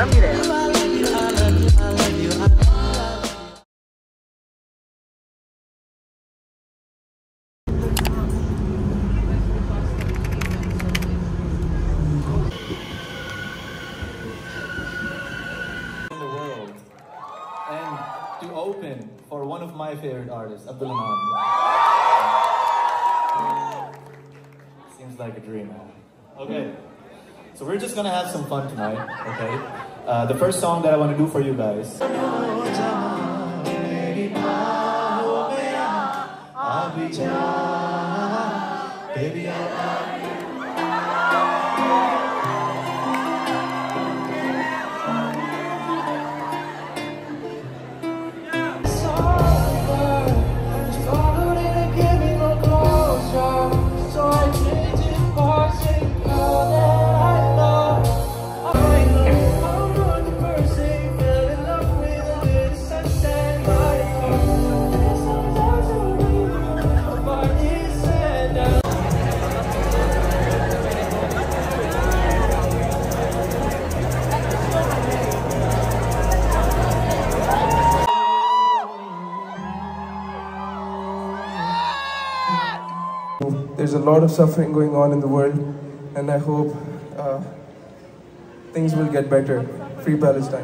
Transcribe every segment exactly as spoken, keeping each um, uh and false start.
사람이래요. To open for one of my favorite artists, Abdul Iman. Seems like a dream. Okay, so we're just gonna have some fun tonight, okay? Uh, the first song that I want to do for you guys. There's a lot of suffering going on in the world, and I hope uh, things will get better. Free Palestine.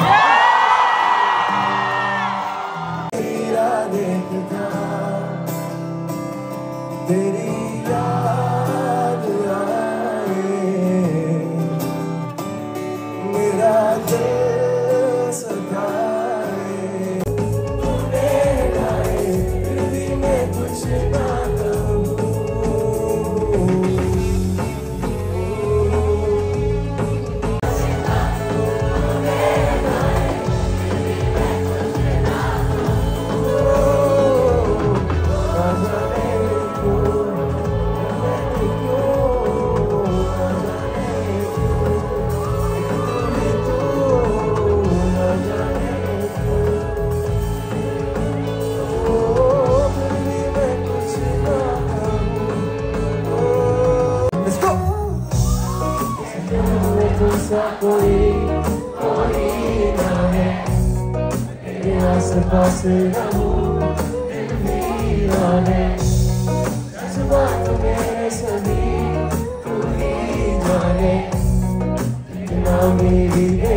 कोई कोई ना है मेरे आस-पास रहूं दीवाने जज्बात मेरे सभी तू ही जाने ना मेरी